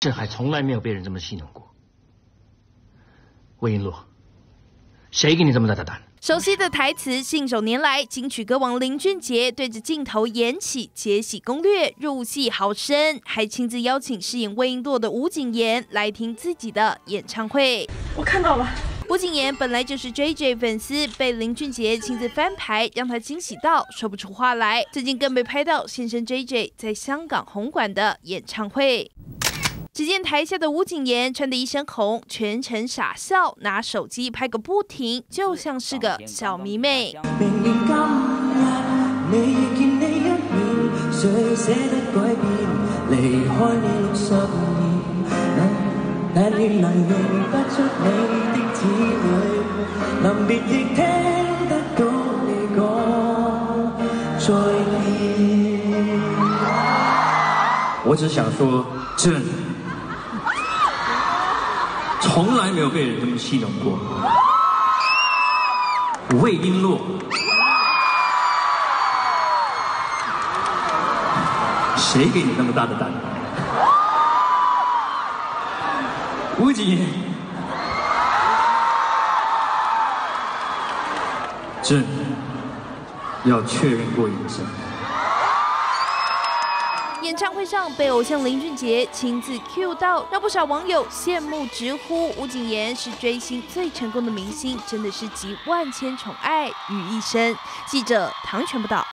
朕还从来没有被人这么戏弄过。魏璎珞，谁给你这么大的胆？ 熟悉的台词信手拈来，金曲歌王林俊杰对着镜头演起解喜攻略，入戏好深，还亲自邀请饰演魏璎珞的吴谨言来听自己的演唱会。 我看到了。 吴谨言本来就是 JJ 粉丝，被林俊杰亲自翻牌，让他惊喜到说不出话来。最近更被拍到现身 JJ 在香港红馆的演唱会。 只见台下的吴谨言穿得一身红，全程傻笑，拿手機拍個不停，就像是個小迷妹。 我只想说，朕 从来没有被人这么戏弄过。魏璎珞，谁给你那么大的胆？吴谨言，朕要确认过一次。 演唱会上被偶像林俊杰亲自 cue 到，让不少网友羡慕直呼吴谨言是追星最成功的明星，真的是集万千宠爱于一身。记者唐全报道。